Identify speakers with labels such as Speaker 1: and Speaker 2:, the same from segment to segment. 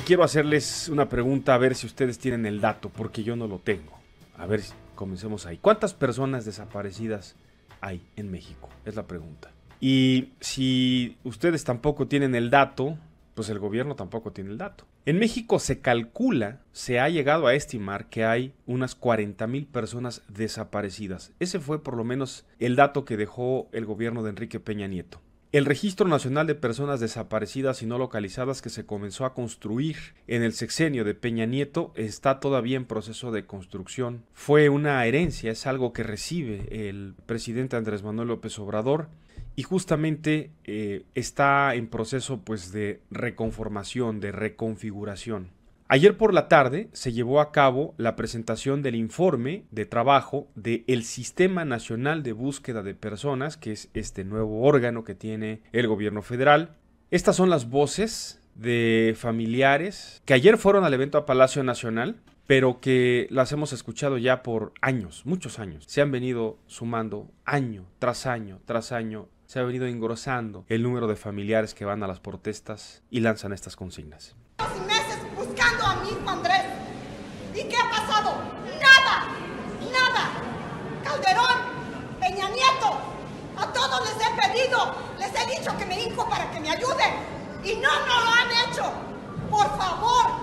Speaker 1: quiero hacerles una pregunta a ver si ustedes tienen el dato, porque yo no lo tengo. A ver, comencemos ahí. ¿Cuántas personas desaparecidas hay en México? Es la pregunta. Y si ustedes tampoco tienen el dato, pues el gobierno tampoco tiene el dato. En México se calcula, se ha llegado a estimar que hay unas 40,000 personas desaparecidas. Ese fue por lo menos el dato que dejó el gobierno de Enrique Peña Nieto. El Registro Nacional de Personas Desaparecidas y No Localizadas, que se comenzó a construir en el sexenio de Peña Nieto, está todavía en proceso de construcción. Fue una herencia, es algo que recibe el presidente Andrés Manuel López Obrador y justamente está en proceso pues de reconformación, de reconfiguración. Ayer por la tarde se llevó a cabo la presentación del informe de trabajo del Sistema Nacional de Búsqueda de Personas, que es este nuevo órgano que tiene el gobierno federal. Estas son las voces de familiares que ayer fueron al evento a Palacio Nacional, pero que las hemos escuchado ya por años, muchos años. Se han venido sumando año tras año tras año. Se ha venido engrosando el número de familiares que van a las protestas y lanzan estas consignas.
Speaker 2: Buscando a mi hijo Andrés. ¿Y qué ha pasado? Nada, nada. Calderón, Peña Nieto, a todos les he pedido, les he dicho que me hinco para que me ayuden y no lo han hecho. Por favor,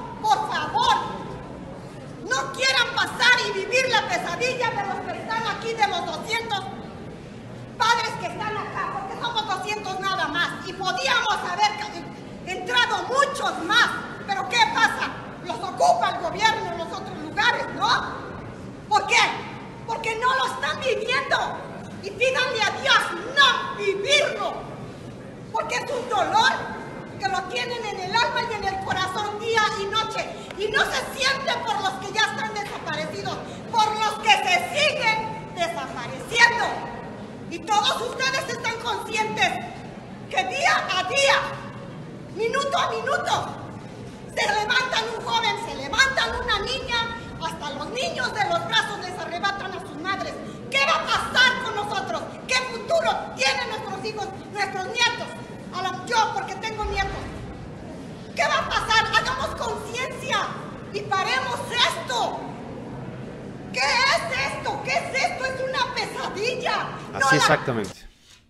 Speaker 2: no quieran pasar y vivir la pesadilla de los que están aquí, de los 200 padres que están acá, porque somos 200 nada más y podíamos haber entrado muchos más. ¿Pero qué pasa? Los ocupa el gobierno en los otros lugares, ¿no? ¿Por qué? Porque no lo están viviendo. Y pídanle a Dios no vivirlo. Porque es un dolor que lo tienen en el alma y en el corazón día y noche. Y no se siente por los que ya están desaparecidos, por los que se siguen desapareciendo. Y todos ustedes están conscientes que día a día, minuto a minuto, se levantan un joven, se levantan una niña, hasta los niños de los brazos les arrebatan a sus madres. ¿Qué va a pasar con nosotros? ¿Qué futuro tienen nuestros hijos, nuestros nietos? Yo, porque tengo nietos. ¿Qué va a pasar? Hagamos conciencia y paremos esto. ¿Qué es esto? ¿Qué es esto? Es una pesadilla.
Speaker 1: Así exactamente.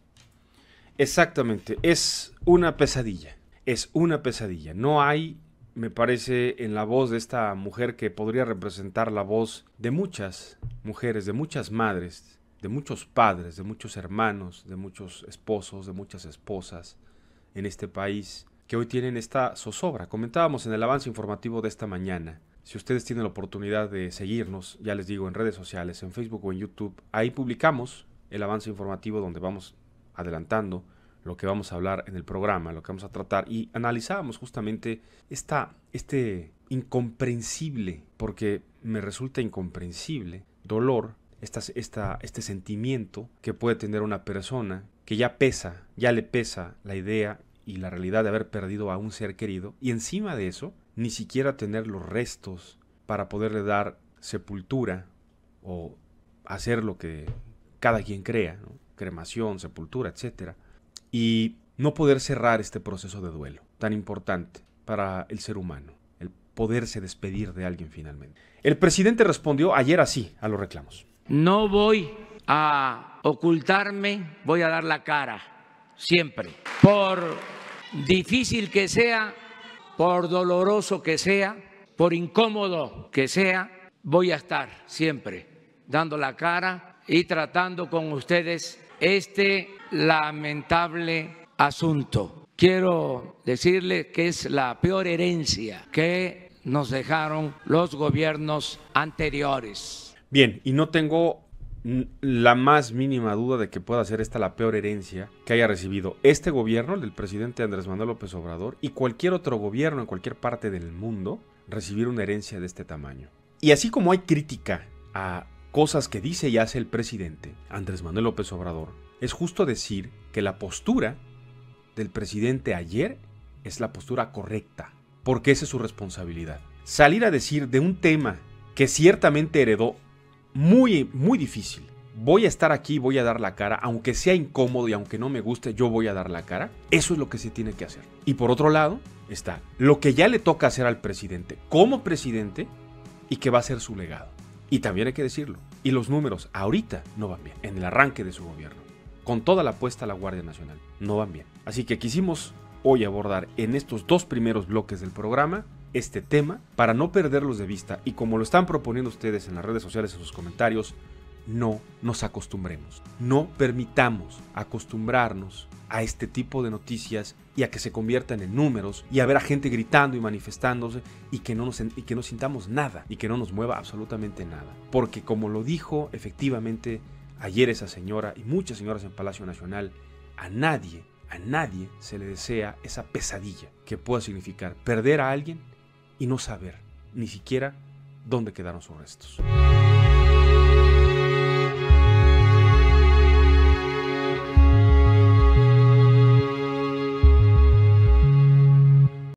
Speaker 1: Exactamente. Es una pesadilla. Es una pesadilla. No hay, me parece, en la voz de esta mujer que podría representar la voz de muchas mujeres, de muchas madres, de muchos padres, de muchos hermanos, de muchos esposos, de muchas esposas en este país que hoy tienen esta zozobra. Comentábamos en el avance informativo de esta mañana. Si ustedes tienen la oportunidad de seguirnos, ya les digo, en redes sociales, en Facebook o en YouTube, ahí publicamos el avance informativo donde vamos adelantando lo que vamos a hablar en el programa, lo que vamos a tratar, y analizábamos justamente este incomprensible, porque me resulta incomprensible, dolor, este sentimiento que puede tener una persona que ya le pesa la idea y la realidad de haber perdido a un ser querido, y encima de eso, ni siquiera tener los restos para poderle dar sepultura o hacer lo que cada quien crea, ¿no? Cremación, sepultura, etcétera. Y no poder cerrar este proceso de duelo tan importante para el ser humano, el poderse despedir de alguien finalmente. El presidente respondió ayer así a los reclamos.
Speaker 3: No voy a ocultarme, voy a dar la cara, siempre. Por difícil que sea, por doloroso que sea, por incómodo que sea, voy a estar siempre dando la cara y tratando con ustedes este lamentable asunto. Quiero decirles que es la peor herencia que nos dejaron los gobiernos anteriores.
Speaker 1: Bien, y no tengo la más mínima duda de que pueda ser esta la peor herencia que haya recibido este gobierno, el del presidente Andrés Manuel López Obrador, y cualquier otro gobierno en cualquier parte del mundo, recibir una herencia de este tamaño. Y así como hay crítica a cosas que dice y hace el presidente Andrés Manuel López Obrador, es justo decir que la postura del presidente ayer es la postura correcta, porque esa es su responsabilidad. Salir a decir de un tema que ciertamente heredó muy difícil, voy a estar aquí, voy a dar la cara, aunque sea incómodo y aunque no me guste, yo voy a dar la cara. Eso es lo que se tiene que hacer. Y por otro lado está lo que ya le toca hacer al presidente como presidente y que va a ser su legado. Y también hay que decirlo, y los números ahorita no van bien, en el arranque de su gobierno, con toda la apuesta a la Guardia Nacional, no van bien. Así que quisimos hoy abordar en estos 2 primeros bloques del programa este tema para no perderlos de vista y como lo están proponiendo ustedes en las redes sociales en sus comentarios, no nos acostumbremos, no permitamos acostumbrarnos a este tipo de noticias y a que se conviertan en números y a ver a gente gritando y manifestándose y que no sintamos nada y que no nos mueva absolutamente nada. Porque como lo dijo efectivamente ayer esa señora y muchas señoras en Palacio Nacional, a nadie se le desea esa pesadilla que pueda significar perder a alguien y no saber ni siquiera dónde quedaron sus restos.